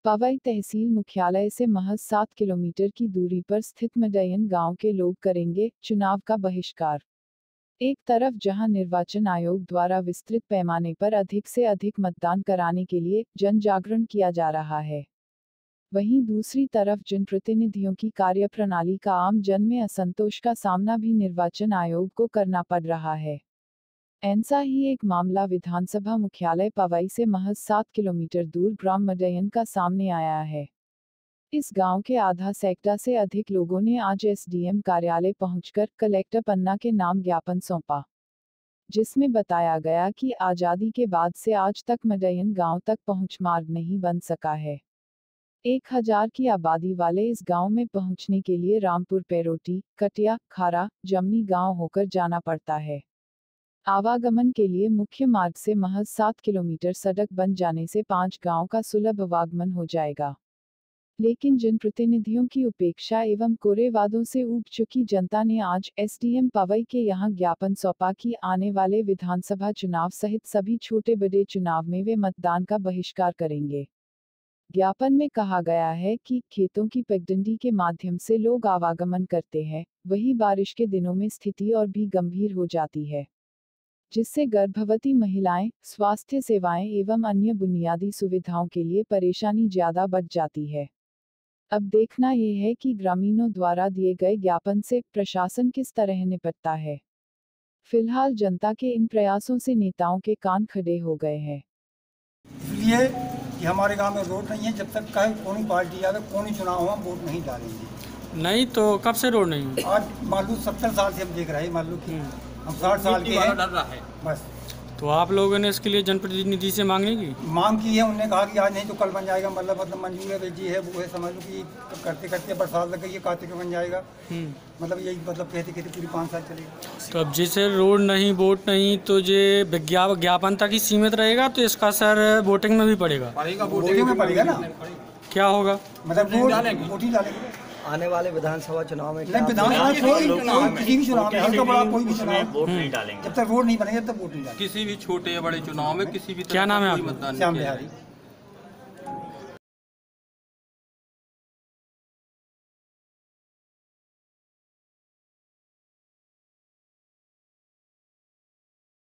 पवई तहसील मुख्यालय से महज 7 किलोमीटर की दूरी पर स्थित मडैयन गांव के लोग करेंगे चुनाव का बहिष्कार। एक तरफ जहां निर्वाचन आयोग द्वारा विस्तृत पैमाने पर अधिक से अधिक मतदान कराने के लिए जन जागरण किया जा रहा है, वहीं दूसरी तरफ जनप्रतिनिधियों की कार्यप्रणाली का आम जन में असंतोष का सामना भी निर्वाचन आयोग को करना पड़ रहा है। ऐसा ही एक मामला विधानसभा मुख्यालय पवई से महज 7 किलोमीटर दूर ग्राम मडैयन का सामने आया है। इस गांव के आधा सैकड़ा से अधिक लोगों ने आज एसडीएम कार्यालय पहुंचकर कलेक्टर पन्ना के नाम ज्ञापन सौंपा, जिसमें बताया गया कि आजादी के बाद से आज तक मडैयन गांव तक पहुंच मार्ग नहीं बन सका है। 1000 की आबादी वाले इस गांव में पहुंचने के लिए रामपुर पेरोटी, कटिया, खारा, जमनी गांव होकर जाना पड़ता है। आवागमन के लिए मुख्य मार्ग से महज 7 किलोमीटर सड़क बन जाने से 5 गांव का सुलभ आवागमन हो जाएगा। लेकिन जनप्रतिनिधियों की उपेक्षा एवं कोरे वादों से ऊब चुकी जनता ने आज एसडीएम पवई के यहां ज्ञापन सौंपा कि आने वाले विधानसभा चुनाव सहित सभी छोटे बड़े चुनाव में वे मतदान का बहिष्कार करेंगे। ज्ञापन में कहा गया है कि खेतों की पगडंडी के माध्यम से लोग आवागमन करते हैं, वही बारिश के दिनों में स्थिति और भी गंभीर हो जाती है, जिससे गर्भवती महिलाएं, स्वास्थ्य सेवाएं एवं अन्य बुनियादी सुविधाओं के लिए परेशानी ज्यादा बढ़ जाती है। अब देखना यह है कि ग्रामीणों द्वारा दिए गए ज्ञापन से प्रशासन किस तरह निपटता है। फिलहाल जनता के इन प्रयासों से नेताओं के कान खड़े हो गए हैं। इसलिए कि हमारे गांव में रोड नहीं है, जब तक कोई पार्टी आवे, कोई चुनाव हो, हम वोट नहीं डालेंगे। नहीं तो कब से रोड नहीं है? आज मान लो 70 साल से हम देख रहे हैं, मान लो कि हम 60 साल के हैं बस। तो आप लोगों ने इसके लिए जनप्रतिनिधि से मांगने की मांग की है, उन्होंने कहा कि आज नहीं तो कल बन जाएगा, मतलब मंजूर है, जी है, वो है, समझ लो कि करते करते बरसात लग गई है, कार्तिक में बन जाएगा। मतलब यही मतलब कहते कहते पूरी 5 साल चलेगी। तो अब जैसे रोड नहीं, वोट नहीं, तो ये ज्ञापन तक ही सीमित रहेगा, तो इसका असर वोटिंग में भी पड़ेगा? वोटिंग में पड़ेगा ना। क्या होगा? मतलब वोटिंग डालेंगे आने वाले विधानसभा चुनाव में। विधानसभा किसी भी चुनाव में, बड़ा कोई भी चुनाव वोट नहीं डालेंगे जब तक रोड नहीं बनेगा, तब वोट नहीं डालेंगे। किसी भी छोटे या बड़े चुनाव में किसी भी क्या नाम है आपका? श्याम बिहारी।